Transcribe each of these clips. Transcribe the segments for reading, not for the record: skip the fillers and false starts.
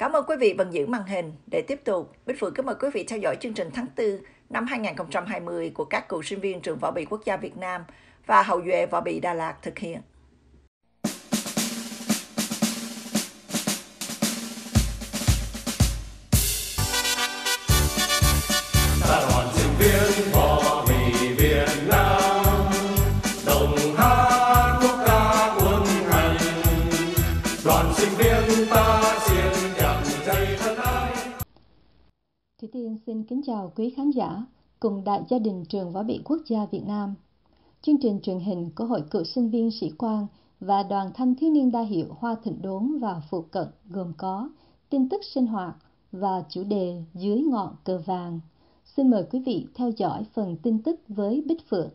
Cảm ơn quý vị vẫn giữ màn hình. Để tiếp tục, Bích Phượng kính mời quý vị theo dõi chương trình tháng 4 năm 2020 của các cựu sinh viên trường Võ bị Quốc gia Việt Nam và hậu duệ Võ bị Đà Lạt thực hiện. Thủy Tiên xin kính chào quý khán giả cùng đại gia đình trường Võ bị Quốc gia Việt Nam. Chương trình truyền hình của Hội cựu sinh viên sĩ quan và Đoàn thanh thiếu niên đa hiệu Hoa Thịnh Đốn và phụ cận gồm có tin tức sinh hoạt và chủ đề dưới ngọn cờ vàng. Xin mời quý vị theo dõi phần tin tức với Bích Phượng.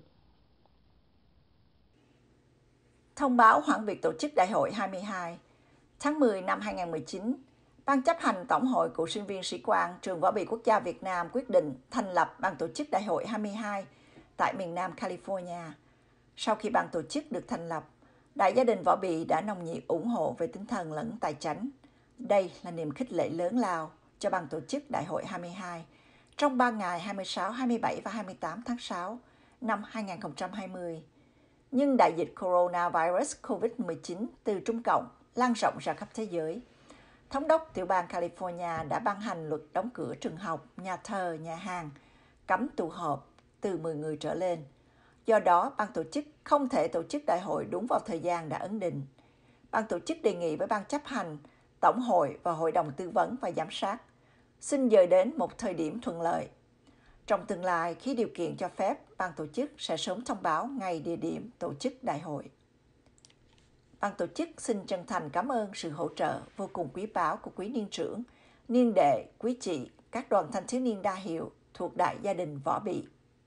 Thông báo hoãn việc tổ chức Đại hội 22. Tháng 10 năm 2019, Ban chấp hành Tổng hội Cựu sinh viên sĩ quan trường Võ bị Quốc gia Việt Nam quyết định thành lập Ban tổ chức Đại hội 22 tại miền Nam California. Sau khi ban tổ chức được thành lập, đại gia đình Võ bị đã nồng nhiệt ủng hộ về tinh thần lẫn tài chánh. Đây là niềm khích lệ lớn lao cho ban tổ chức Đại hội 22 trong 3 ngày 26, 27 và 28 tháng 6 năm 2020. Nhưng đại dịch coronavirus COVID-19 từ Trung Cộng lan rộng ra khắp thế giới. Thống đốc tiểu bang California đã ban hành luật đóng cửa trường học, nhà thờ, nhà hàng, cấm tụ họp từ 10 người trở lên. Do đó, ban tổ chức không thể tổ chức đại hội đúng vào thời gian đã ấn định. Ban tổ chức đề nghị với ban chấp hành, tổng hội và hội đồng tư vấn và giám sát xin dời đến một thời điểm thuận lợi. Trong tương lai, khi điều kiện cho phép, ban tổ chức sẽ sớm thông báo ngày địa điểm tổ chức đại hội. Ban tổ chức xin chân thành cảm ơn sự hỗ trợ vô cùng quý báu của quý niên trưởng, niên đệ, quý chị, các đoàn thanh thiếu niên đa hiệu thuộc đại gia đình Võ bị.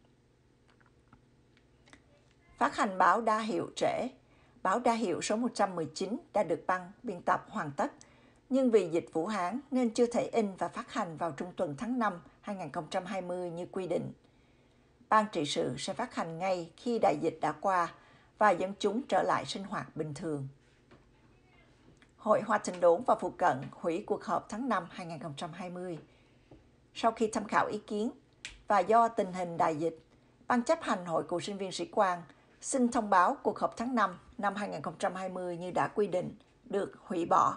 Phát hành báo đa hiệu trễ. Báo đa hiệu số 119 đã được ban biên tập hoàn tất, nhưng vì dịch Vũ Hán nên chưa thể in và phát hành vào trung tuần tháng 5 2020 như quy định. Ban trị sự sẽ phát hành ngay khi đại dịch đã qua và dân chúng trở lại sinh hoạt bình thường. Hội Hoa Thịnh Đốn và phụ cận hủy cuộc họp tháng 5 2020. Sau khi tham khảo ý kiến và do tình hình đại dịch, Ban chấp hành Hội cựu sinh viên sĩ quan xin thông báo cuộc họp tháng 5 năm 2020 như đã quy định được hủy bỏ.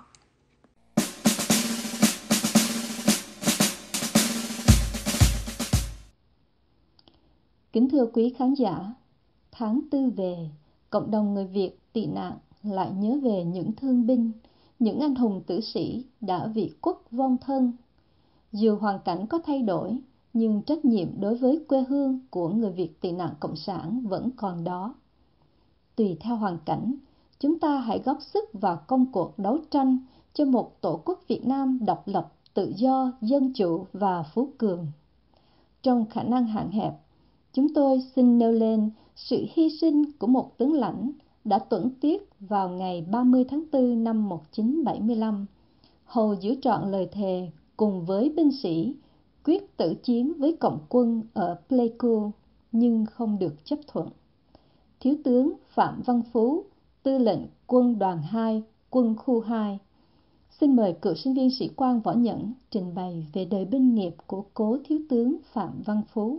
Kính thưa quý khán giả, tháng 4 về, cộng đồng người Việt tị nạn lại nhớ về những thương binh, những anh hùng tử sĩ đã vì quốc vong thân. Dù hoàn cảnh có thay đổi, nhưng trách nhiệm đối với quê hương của người Việt tị nạn cộng sản vẫn còn đó. Tùy theo hoàn cảnh, chúng ta hãy góp sức vào công cuộc đấu tranh cho một tổ quốc Việt Nam độc lập, tự do, dân chủ và phú cường. Trong khả năng hạn hẹp, chúng tôi xin nêu lên sự hy sinh của một tướng lãnh đã tuẫn tiết vào ngày 30 tháng 4 năm 1975, hầu giữ trọn lời thề cùng với binh sĩ quyết tử chiến với cộng quân ở Pleiku nhưng không được chấp thuận. Thiếu tướng Phạm Văn Phú, tư lệnh quân đoàn 2, quân khu 2. Xin mời cựu sinh viên sĩ quan Võ Nhẫn trình bày về đời binh nghiệp của cố thiếu tướng Phạm Văn Phú.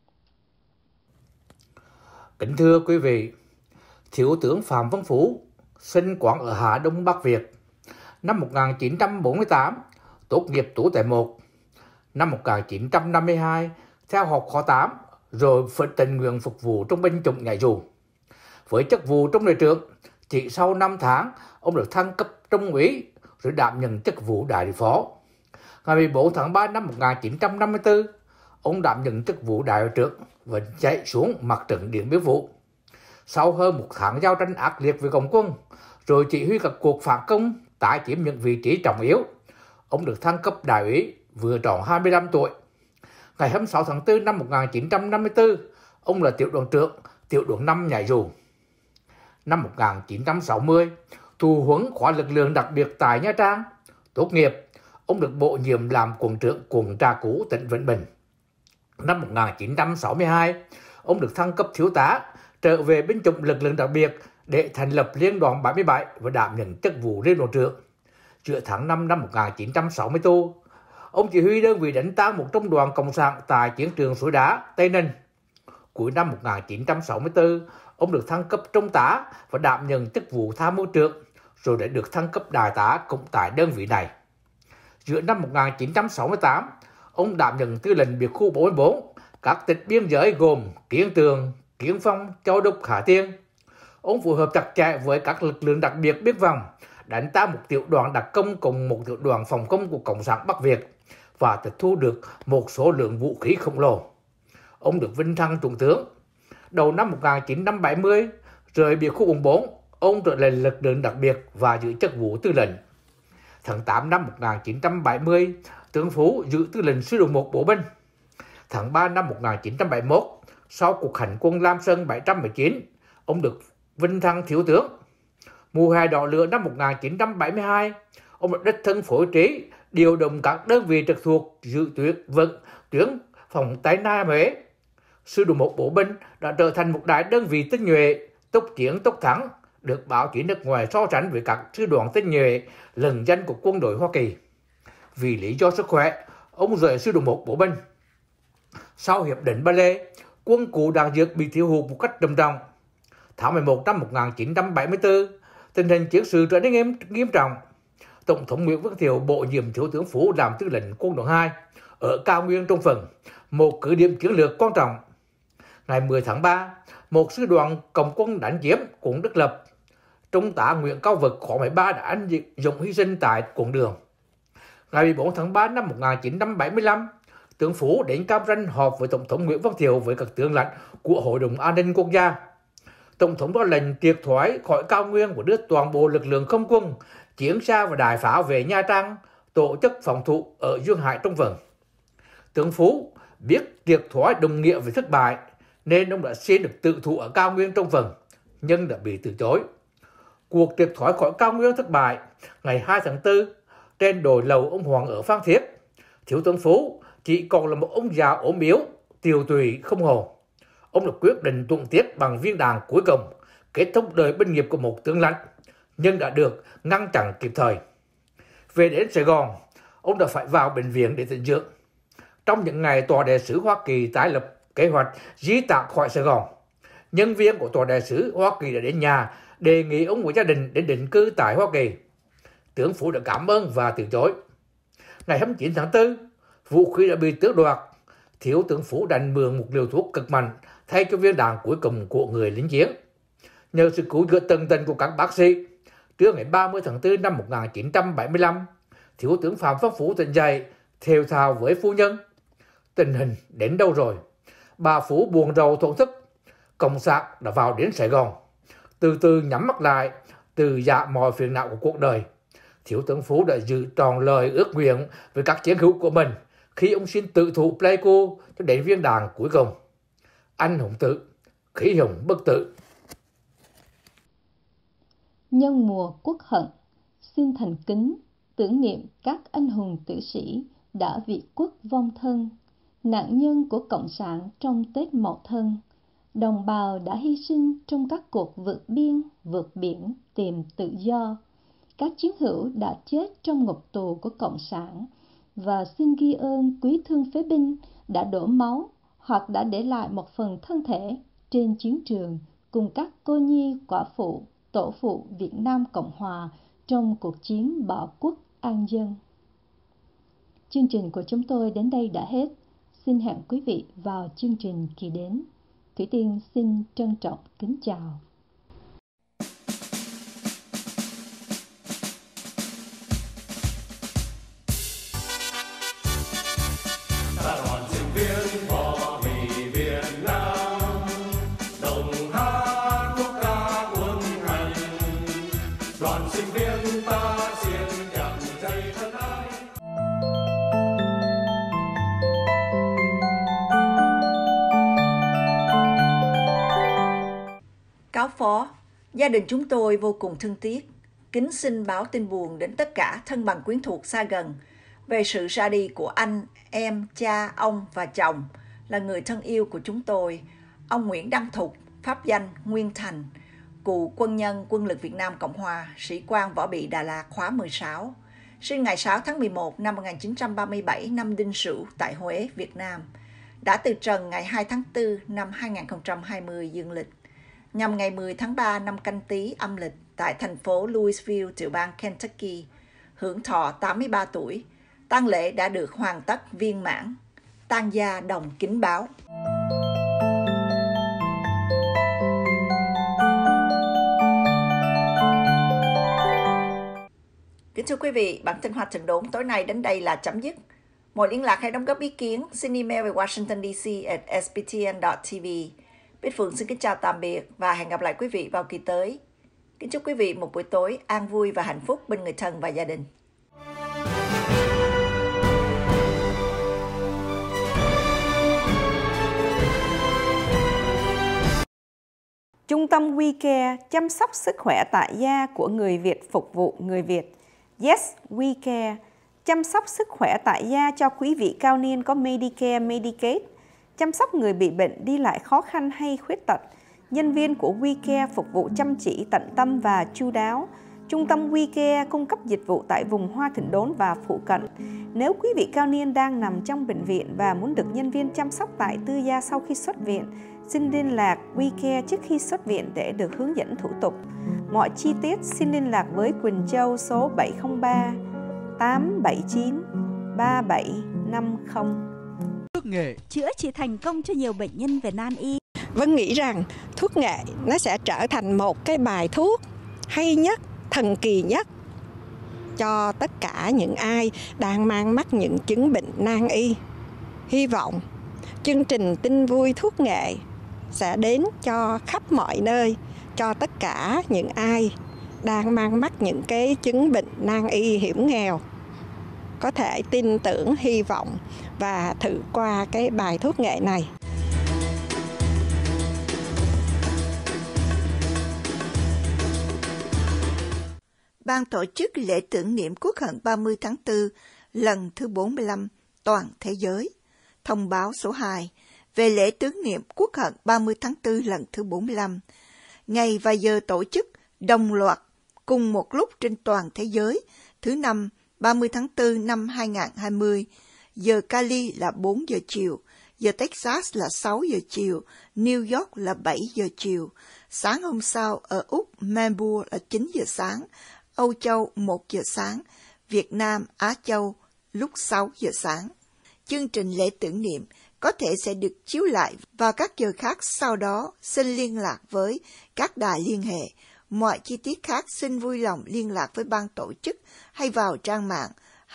Kính thưa quý vị, thiếu tướng Phạm Văn Phú sinh quán ở Hà Đông Bắc Việt. Năm 1948, tốt nghiệp tú tài 1. Năm 1952, theo học khóa 8, rồi phải tình nguyện phục vụ trong binh chủng nhảy dù. Với chức vụ trong đội trưởng, chỉ sau 5 tháng, ông được thăng cấp trung úy rồi đảm nhận chức vụ đại phó. Ngày 14 tháng 3 năm 1954, ông đảm nhận chức vụ đại đội trưởng và chạy xuống mặt trận Điện Biên Phủ. Sau hơn 1 tháng giao tranh ác liệt với Cộng quân, rồi chỉ huy các cuộc phản công, tái chiếm những vị trí trọng yếu, ông được thăng cấp đại úy vừa tròn 25 tuổi. Ngày 26 tháng 4 năm 1954, ông là tiểu đoàn trưởng tiểu đoàn 5 nhảy dù. Năm 1960, thụ huấn khóa lực lượng đặc biệt tại Nha Trang. Tốt nghiệp, ông được bổ nhiệm làm quận trưởng quận Trà Cú, tỉnh Vĩnh Bình. Năm 1962, ông được thăng cấp thiếu tá, trở về binh chủng lực lượng đặc biệt để thành lập Liên đoàn 77 và đảm nhận chức vụ liên đoàn trưởng. Giữa tháng 5 năm 1964, ông chỉ huy đơn vị đánh tan một trung đoàn Cộng sản tại chiến trường Suối Đá, Tây Ninh. Cuối năm 1964, ông được thăng cấp trung tá và đảm nhận chức vụ tham mưu trưởng, rồi đã được thăng cấp đại tá cũng tại đơn vị này. Giữa năm 1968, ông đảm nhận tư lệnh biệt khu 44, các tỉnh biên giới gồm Kiên Tường, Kiến Phong, Châu Đốc, Hà Tiên. Ông phối hợp chặt chẽ với các lực lượng đặc biệt biên phòng, đánh tan một tiểu đoàn đặc công cùng một tiểu đoàn phòng không của Cộng sản Bắc Việt và tịch thu được một số lượng vũ khí khổng lồ. Ông được vinh thăng trung tướng. Đầu năm 1970, rời biệt khu 44, ông trở lại lực lượng đặc biệt và giữ chức vụ tư lệnh. Tháng 8 năm 1970, tướng Phú giữ tư lệnh sư đoàn 1 bộ binh. Tháng 3 năm 1971, sau cuộc hành quân Lam Sơn 719, ông được vinh thăng thiếu tướng. Mùa hè đỏ lửa năm 1972, ông được đích thân phối trí, điều động các đơn vị trực thuộc giữ tuyến phòng Tây Nam Huế. Sư đoàn 1 bộ binh đã trở thành một đại đơn vị tinh nhuệ, tốc chiến tốc thắng, được báo chí nước ngoài so sánh với các sư đoàn tinh nhuệ lừng danh của quân đội Hoa Kỳ. Vì lý do sức khỏe, ông rời sư đoàn 1 bộ binh. Sau hiệp định Ba Lê, quân cụ đạn dược bị thiếu hụt một cách trầm trọng. Tháng 11 năm 1974, tình hình chiến sự trở nên nghiêm trọng. Tổng thống Nguyễn Văn Thiệu bổ nhiệm thiếu tướng Phú làm tư lệnh quân đoàn 2 ở cao nguyên Trung Phần, một cứ điểm chiến lược quan trọng. Ngày 10 tháng 3, một sư đoàn Cộng quân đánh chiếm quận Đức Lập. Trung tá Nguyễn Cao Vực khóa 13 đã anh dũng hy sinh tại quận Đường. Ngày 14 tháng 3 năm 1975, tướng Phú đến Cam Ranh họp với Tổng thống Nguyễn Văn Thiệu với các tướng lãnh của Hội đồng An ninh Quốc gia. Tổng thống ra lệnh triệt thoái khỏi cao nguyên và đưa toàn bộ lực lượng không quân, chiến xa và đại pháo về Nha Trang, tổ chức phòng thủ ở Duyên Hải Trung Phần. Tướng Phú biết triệt thoái đồng nghĩa với thất bại, nên ông đã xin được tự thủ ở cao nguyên Trung Phần, nhưng đã bị từ chối. Cuộc triệt thoái khỏi cao nguyên thất bại. Ngày 2 tháng 4, trên đồi lầu ông Hoàng ở Phan Thiết, thiếu tướng Phú chỉ còn là một ông già ốm yếu, tiều tụy không hồn. Ông đã quyết định tuột tiết bằng viên đạn cuối cùng, kết thúc đời binh nghiệp của một tướng lãnh, nhưng đã được ngăn chặn kịp thời. Về đến Sài Gòn, ông đã phải vào bệnh viện để tĩnh dưỡng. Trong những ngày tòa đại sứ Hoa Kỳ tái lập kế hoạch di tản khỏi Sài Gòn, nhân viên của tòa đại sứ Hoa Kỳ đã đến nhà đề nghị ông và gia đình đến định cư tại Hoa Kỳ. Tướng Phú đã cảm ơn và từ chối. Ngày 29 tháng 4, vũ khí đã bị tước đoạt. Thiếu tướng Phú đành mượn một liều thuốc cực mạnh thay cho viên đạn cuối cùng của người lính chiến. Nhờ sự cứu chữa tận tình của các bác sĩ, trưa ngày 30 tháng 4 năm 1975, thiếu tướng Phạm Văn Phú tỉnh dậy, thều thào với phu nhân. Tình hình đến đâu rồi? Bà Phú buồn rầu thổn thức. Cộng sản đã vào đến Sài Gòn. Từ từ nhắm mắt lại, từ dạ mọi phiền não của cuộc đời. Thiếu tướng Phú đã giữ tròn lời ước nguyện với các chiến hữu của mình khi ông xin tự thụ Pleiku cho đến viên đạn cuối cùng. Anh hùng tử, khí hùng bất tử. Nhân mùa Quốc Hận, xin thành kính tưởng niệm các anh hùng tử sĩ đã vì quốc vong thân, nạn nhân của Cộng sản trong Tết Mậu Thân, đồng bào đã hy sinh trong các cuộc vượt biên, vượt biển tìm tự do, các chiến hữu đã chết trong ngục tù của Cộng sản, và xin ghi ơn quý thương phế binh đã đổ máu hoặc đã để lại một phần thân thể trên chiến trường cùng các cô nhi quả phụ, tổ phụ Việt Nam Cộng Hòa trong cuộc chiến bảo quốc an dân. Chương trình của chúng tôi đến đây đã hết. Xin hẹn quý vị vào chương trình kỳ đến. Thủy Tiên xin trân trọng kính chào. Cáo phó, gia đình chúng tôi vô cùng thương tiếc. Kính xin báo tin buồn đến tất cả thân bằng quyến thuộc xa gần về sự ra đi của anh, em, cha, ông và chồng là người thân yêu của chúng tôi, ông Nguyễn Đăng Thục, pháp danh Nguyên Thành, cựu quân nhân Quân lực Việt Nam Cộng Hòa, sĩ quan võ bị Đà Lạt khóa 16. sinh ngày 6 tháng 11 năm 1937 năm Đinh Sửu tại Huế, Việt Nam, đã từ trần ngày 2 tháng 4 năm 2020 dương lịch, nhằm ngày 10 tháng 3 năm Canh Tý âm lịch tại thành phố Louisville, tiểu bang Kentucky, hưởng thọ 83 tuổi. Tang lễ đã được hoàn tất viên mãn. Tang gia đồng kính báo. Kính thưa quý vị, bản tin Hoa Thượng Đốn tối nay đến đây là chấm dứt. Mọi liên lạc hay đóng góp ý kiến xin email về washingtondc@sptn.tv. Bích Phượng xin kính chào tạm biệt và hẹn gặp lại quý vị vào kỳ tới. Kính chúc quý vị một buổi tối an vui và hạnh phúc bên người thân và gia đình. Trung tâm We Care chăm sóc sức khỏe tại gia của người Việt phục vụ người Việt. Yes, We Care chăm sóc sức khỏe tại gia cho quý vị cao niên có Medicare, Medicaid, chăm sóc người bị bệnh đi lại khó khăn hay khuyết tật. Nhân viên của We Care phục vụ chăm chỉ, tận tâm và chu đáo. Trung tâm We Care cung cấp dịch vụ tại vùng Hoa Thịnh Đốn và phụ cận. Nếu quý vị cao niên đang nằm trong bệnh viện và muốn được nhân viên chăm sóc tại tư gia sau khi xuất viện, xin liên lạc We Care trước khi xuất viện để được hướng dẫn thủ tục. Mọi chi tiết xin liên lạc với Quỳnh Châu số 703 879 3750. Thuốc nghệ chữa trị thành công cho nhiều bệnh nhân về nan y. Vân nghĩ rằng thuốc nghệ nó sẽ trở thành một cái bài thuốc hay nhất, thần kỳ nhất cho tất cả những ai đang mang mắc những chứng bệnh nan y. Hy vọng chương trình tin vui thuốc nghệ sẽ đến cho khắp mọi nơi, cho tất cả những ai đang mang mắc những cái chứng bệnh nan y hiểm nghèo có thể tin tưởng, hy vọng và thử qua cái bài thuốc nghệ này. Ban tổ chức lễ tưởng niệm Quốc hận 30 tháng 4 lần thứ 45 toàn thế giới. Thông báo số 2 về lễ tưởng niệm Quốc hận 30 tháng 4 lần thứ 45. Ngày và giờ tổ chức đồng loạt cùng một lúc trên toàn thế giới. Thứ năm, 30 tháng 4 năm 2020, giờ Cali là 4 giờ chiều, giờ Texas là 6 giờ chiều, New York là 7 giờ chiều. Sáng hôm sau ở Úc, Melbourne là 9 giờ sáng, Âu Châu 1 giờ sáng, Việt Nam, Á Châu lúc 6 giờ sáng. Chương trình lễ tưởng niệm có thể sẽ được chiếu lại vào các giờ khác sau đó. Xin liên lạc với các đài liên hệ. Mọi chi tiết khác xin vui lòng liên lạc với ban tổ chức hay vào trang mạng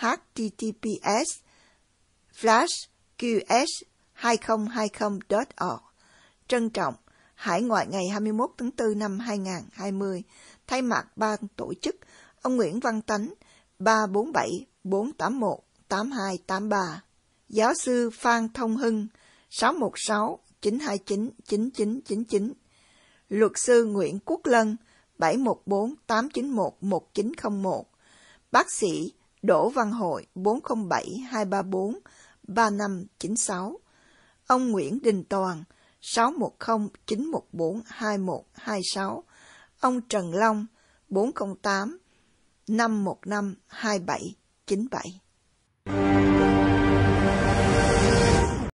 https://qs2020.org. Trân trọng, Hải Ngoại ngày 21 tháng 4 năm 2020, thay mặt ban tổ chức, ông Nguyễn Văn Tánh, 347-481-8283. Giáo sư Phan Thông Hưng, 616-929-9999. Luật sư Nguyễn Quốc Lân, 714-891-1901. Bác sĩ Đỗ Văn Hội, 407-234-3596. Ông Nguyễn Đình Toàn, 610-914-2126. Ông Trần Long, 408-515-2797.